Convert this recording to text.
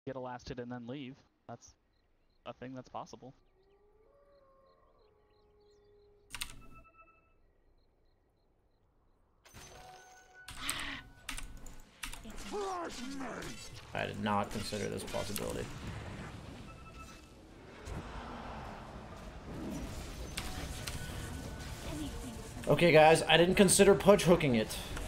get a last hit and then leave. That's a thing that's possible. I did not consider this possibility. Okay, guys, I didn't consider punch hooking it.